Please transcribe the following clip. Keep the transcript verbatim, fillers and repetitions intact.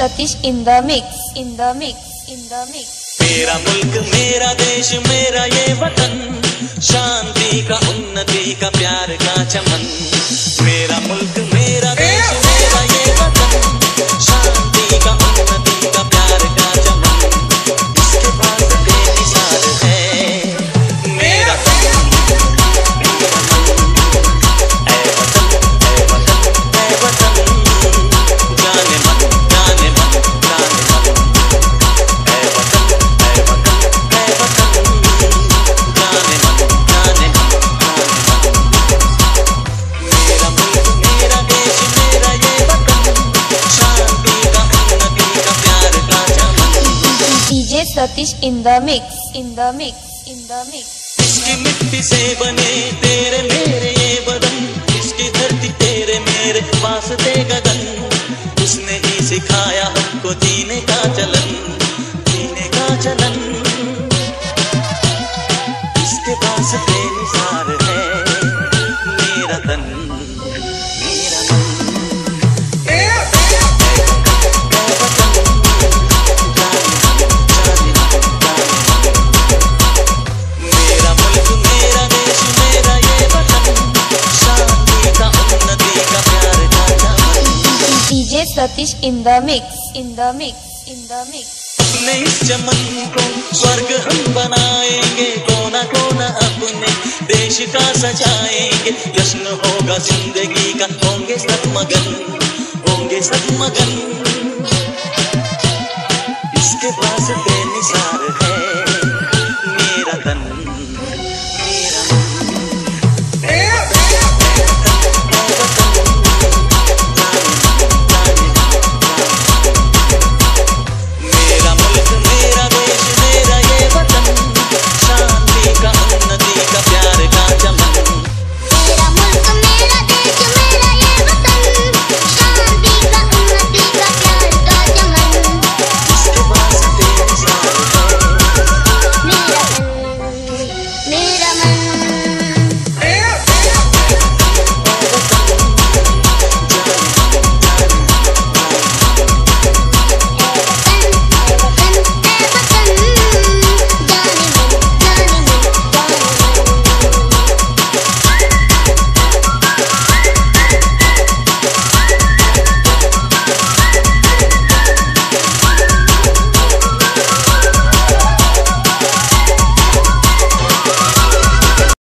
Satish in the mix, in the mix, in the mix. मेरा मुल्क मेरा देश मेरा ये वतन, शांति का उन्नति का प्यार का चमन। मेरा मुल्क मेरा देश मेरा ये वतन, शांति का उन्नति का प्यार का चमन। इसके पास बेमिसाल है मेरा तन, मेरा मन। ऐ वतन ऐ वतन ऐ वतन, जाने मन जाने मन जाने मन। ऐ वतन ऐ वतन ऐ वतन, जाने मन जाने मन जाने मन। मेरा मुल्क मेरा देश मेरा ये वतन, शांति का उन्नति का प्यार का चमन। D J Satish in the mix, in the mix, in the mix. इसकी मिट्टी से बने तेरे मेरे ये बदन, इसकी धरती तेरे मेरे वास्ते गगन। उसने ही सिखाया हमको जीने का चलन, जीने का चलन। इसके पास बेमिसाल है मेरा तन, मेरा मन। मेरा मुल्क मेरा देश मेरा ये वतन, शांति का उन्नति का प्यार का चमन। D J Satish in the mix, in the mix, in the mix. अपने इस चमन को स्वर्ग हम बनाएंगे, कोना कोना अपने देश का सजाएंगे। जश्न होगा जिंदगी का, होंगे सब मगन, होंगे सब मगन।